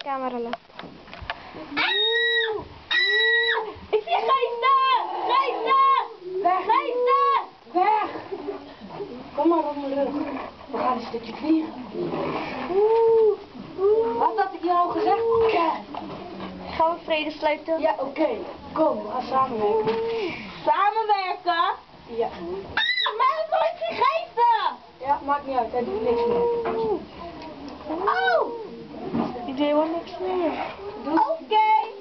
camera loopt. Ik zie geesten! Geesten! Weg! Geesten! Weg! Kom maar op mijn rug. We gaan een stukje vliegen. Wat had ik je al gezegd? Ja. Gaan we vrede sluiten? Ja, oké. Kom, we gaan samenwerken. Samenwerken? Ja. Maar ik zie geesten! Ja, maakt niet uit. Hij doet niks meer. Oh! Die deed wel niks meer. Oké.